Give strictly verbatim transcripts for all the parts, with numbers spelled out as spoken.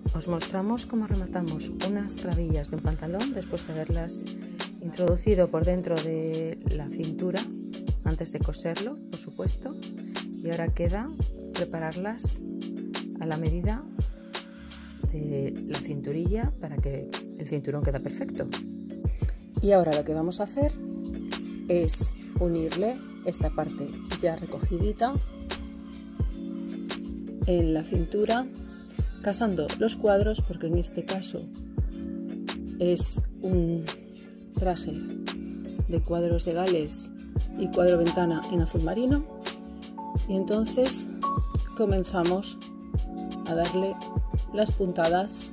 os mostramos cómo rematamos unas trabillas de un pantalón después de haberlas introducido por dentro de la cintura antes de coserlo, por supuesto, y ahora queda prepararlas a la medida de la cinturilla para que el cinturón quede perfecto. Y ahora lo que vamos a hacer es unirle esta parte ya recogidita en la cintura, casando los cuadros, porque en este caso es un traje de cuadros de Gales y cuadro ventana en azul marino, y entonces comenzamos a darle las puntadas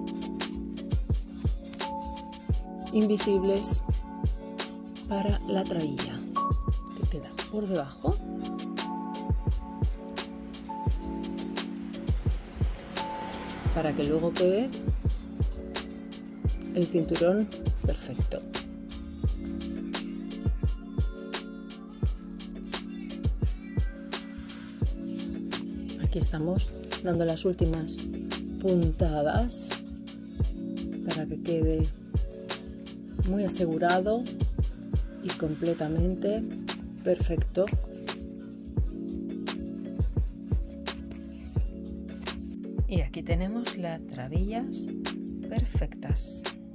invisibles para la trabilla que queda por debajo. Para que luego quede el cinturón perfecto. Aquí estamos dando las últimas puntadas para que quede muy asegurado y completamente perfecto. Y aquí tenemos las trabillas perfectas.